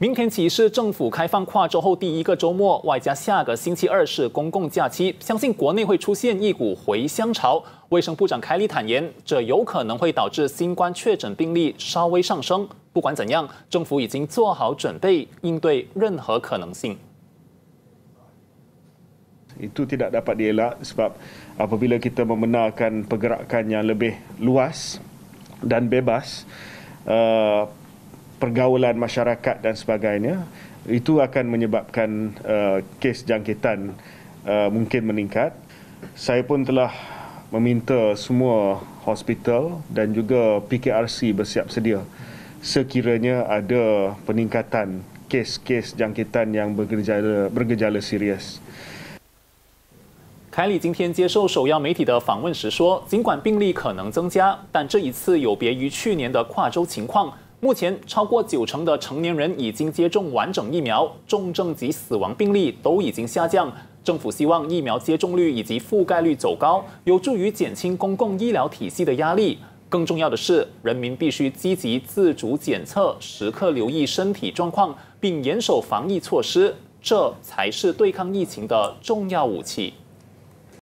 明天起是政府开放跨州后第一个周末，外加下个星期二是公共假期，相信国内会出现一股回乡潮。卫生部长凯里坦言，这有可能会导致新冠确诊病例稍微上升。不管怎样，政府已经做好准备，应对任何可能性。 Itu tidak dapat dielak sebab apabila kita membenarkan pergerakan yang lebih luas dan bebas, pergaulan masyarakat dan sebagainya, itu akan menyebabkan kes jangkitan mungkin meningkat. Saya pun telah meminta semua hospital dan juga PKRC bersiap sedia sekiranya ada peningkatan kes-kes jangkitan yang bergejala serius. 凯里今天接受首要媒体的访问时说，尽管病例可能增加，但这一次有别于去年的跨州情况。目前超过90%的成年人已经接种完整疫苗，重症及死亡病例都已经下降。政府希望疫苗接种率以及覆盖率走高，有助于减轻公共医疗体系的压力。更重要的是，人民必须积极自主检测，时刻留意身体状况，并严守防疫措施，这才是对抗疫情的重要武器。